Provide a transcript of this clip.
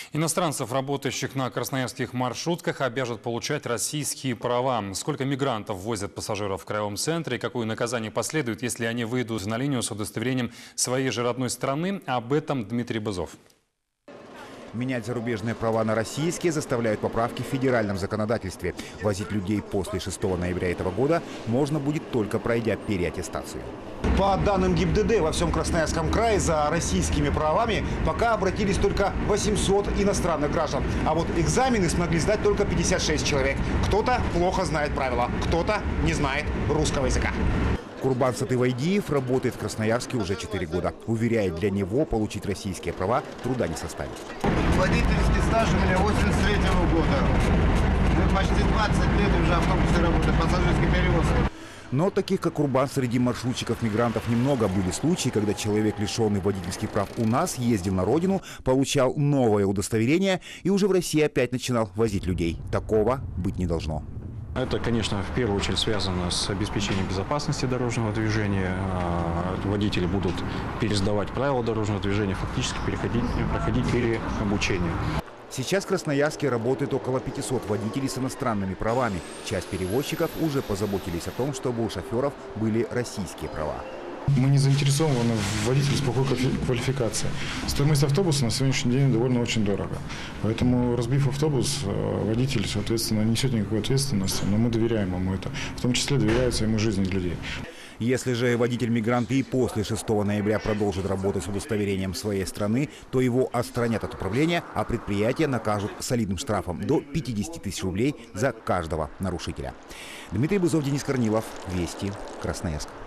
Иностранцев, работающих на красноярских маршрутках, обяжут получать российские права. Сколько мигрантов возят пассажиров в краевом центре и какое наказание последует, если они выйдут на линию с удостоверением своей же родной страны, об этом Дмитрий Бызов. Менять зарубежные права на российские заставляют поправки в федеральном законодательстве. Возить людей после 6 ноября этого года можно будет только пройдя переаттестацию. По данным ГИБДД, во всем Красноярском крае за российскими правами пока обратились только 800 иностранных граждан. А вот экзамены смогли сдать только 56 человек. Кто-то плохо знает правила, кто-то не знает русского языка. Курбан Сатывайдиев работает в Красноярске уже 4 года. Уверяет, для него получить российские права труда не составит. Водительский стаж у меня 83-го года. Почти 20 лет уже автобусы работают, пассажирской перевозкой. Но таких, как Курбан, среди маршрутчиков-мигрантов немного. Были случаи, когда человек, лишенный водительских прав у нас, ездил на родину, получал новое удостоверение и уже в России опять начинал возить людей. Такого быть не должно. Это, конечно, в первую очередь связано с обеспечением безопасности дорожного движения. Водители будут пересдавать правила дорожного движения, фактически проходить переобучение. Сейчас в Красноярске работает около 500 водителей с иностранными правами. Часть перевозчиков уже позаботились о том, чтобы у шоферов были российские права. Мы не заинтересованы в водителе с плохой квалификацией. Стоимость автобуса на сегодняшний день довольно очень дорого. Поэтому, разбив автобус, водитель, соответственно, не несет никакой ответственности, но мы доверяем ему это. В том числе доверяется ему жизни людей. Если же водитель-мигрант и после 6 ноября продолжит работать с удостоверением своей страны, то его отстранят от управления, а предприятие накажут солидным штрафом до 50 тысяч рублей за каждого нарушителя. Дмитрий Бызов, Денис Корнилов. Вести. Красноярск.